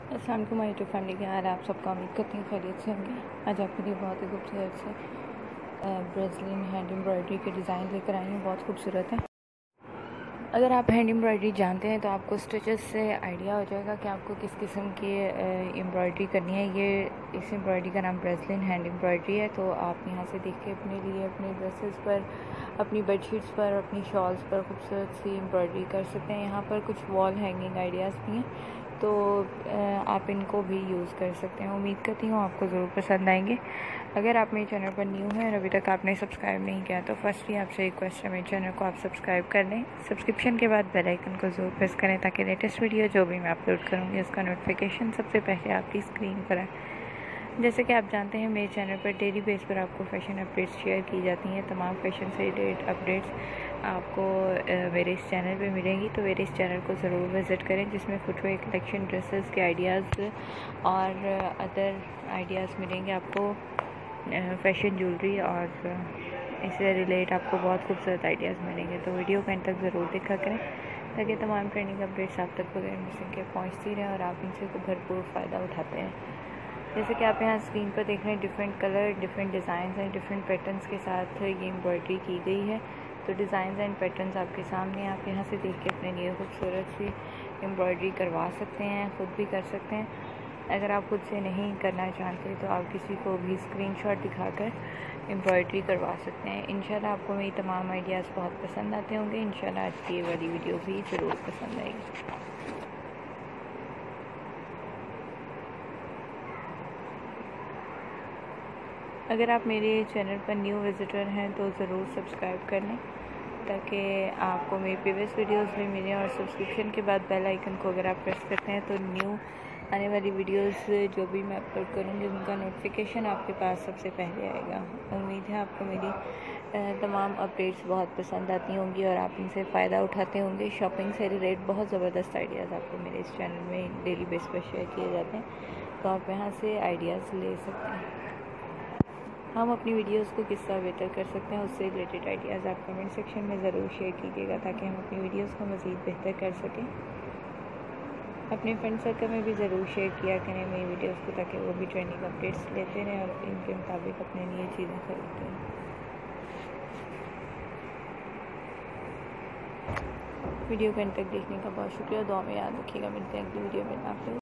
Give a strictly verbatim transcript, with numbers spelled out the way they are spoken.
अस्सलाम वालेकुम my YouTube family, के हाल आप सबका उम्मीद करती हूँ खैरियत से होंगे। आज आपके लिए बहुत ही खूबसूरत से ब्रेज़लिन हैंड एम्ब्रॉयडरी के डिज़ाइन लेकर आई हूँ, बहुत खूबसूरत है। अगर आप हैंड एम्ब्रॉयडरी जानते हैं तो आपको स्टिचेस से आइडिया हो जाएगा कि आपको किस किस्म की एम्ब्रॉयडरी करनी है। ये इस एम्ब्रॉयडरी का नाम ब्रेज़लिन हैंड एम्ब्रॉयडरी है। तो आप यहाँ से देख के अपने लिए अपने ड्रेसेस पर, अपनी बेडशीट्स पर, अपनी शॉल्स पर खूबसूरत सी एम्ब्रॉयडरी कर सकते हैं। यहाँ पर कुछ वॉल हैंगिंग आइडियाज़ भी हैं, तो आप इनको भी यूज़ कर सकते हैं। उम्मीद करती हूँ आपको ज़रूर पसंद आएंगे। अगर आप मेरे चैनल पर न्यू हैं और अभी तक आपने सब्सक्राइब नहीं किया तो फर्स्टली आपसे रिक्वेस्ट है, मेरे चैनल को आप सब्सक्राइब कर लें। सब्सक्रिप्शन के बाद बेल आइकन को ज़रूर प्रेस करें ताकि लेटेस्ट वीडियो जो भी मैं अपलोड करूँगी उसका नोटिफिकेशन सबसे पहले आपकी स्क्रीन पर आए। जैसे कि आप जानते हैं, मेरे चैनल पर डेली बेस पर आपको फ़ैशन अपडेट्स शेयर की जाती हैं। तमाम फ़ैशन से रिलेटेड अपडेट्स आपको मेरे इस चैनल पे मिलेंगी, तो मेरे इस चैनल को ज़रूर विज़िट करें, जिसमें फुटवेयर कलेक्शन, ड्रेसेस के आइडियाज़ और अदर आइडियाज़ मिलेंगे आपको। फ़ैशन ज्वेलरी और इससे रिलेट आपको बहुत खूबसूरत आइडियाज़ मिलेंगे। तो वीडियो को एंड तक ज़रूर देखा करें ताकि तमाम ट्रेंडिंग अपडेट्स आप तक बगैर मिसिंग के पहुँचती रहें और आप इनसे भरपूर फ़ायदा उठाते हैं। जैसे कि आप यहाँ स्क्रीन पर देख रहे हैं, different colour, different designs and different patterns के साथ ये एम्ब्रॉयडरी की गई है। तो डिज़ाइंस एंड पैटर्न्स आपके सामने, आप यहाँ से देख के अपने लिए खूबसूरत सी एम्ब्रॉयडरी करवा सकते हैं, ख़ुद भी कर सकते हैं। अगर आप खुद से नहीं करना चाहते तो आप किसी को भी स्क्रीनशॉट दिखाकर एम्ब्रॉयडरी करवा सकते हैं। इंशाल्लाह आपको मेरी तमाम आइडियाज़ बहुत पसंद आते होंगे। इंशाल्लाह आज की ये वाली वीडियो भी ज़रूर पसंद आएगी। अगर आप मेरे चैनल पर न्यू विज़िटर हैं तो ज़रूर सब्सक्राइब कर लें ताकि आपको मेरी प्रीवियस वीडियोस भी मिलें, और सब्सक्रिप्शन के बाद बेल आइकन को अगर आप प्रेस करते हैं तो न्यू आने वाली वीडियोस जो भी मैं अपलोड करूँगी उनका नोटिफिकेशन आपके पास सबसे पहले आएगा। उम्मीद है आपको मेरी तमाम अपडेट्स बहुत पसंद आती होंगी और आप इनसे फ़ायदा उठाते होंगे। शॉपिंग से रिलेटेड बहुत ज़बरदस्त आइडियाज़ आपको मेरे इस चैनल में डेली बेस पर शेयर किए जाते हैं, तो आप यहाँ से आइडियाज़ ले सकते हैं। हम अपनी वीडियोस को किस तरह बेहतर कर सकते हैं उससे रिलेटेड आइडियाज़ आप कमेंट सेक्शन में ज़रूर शेयर कीजिएगा ताकि हम अपनी वीडियोस को मज़ीद बेहतर कर सकें। अपने फ्रेंड सर्कल में भी ज़रूर शेयर किया करें मेरी वीडियोस को ताकि वो भी ट्रेंडिंग अपडेट्स लेते रहें और इनके मुताबिक अपने लिए चीज़ें खरीदते हैं। वीडियो को अंत तक देखने का बहुत शुक्रिया। दुआ में याद रखिएगा। मिलते हैं अगली वीडियो में। आप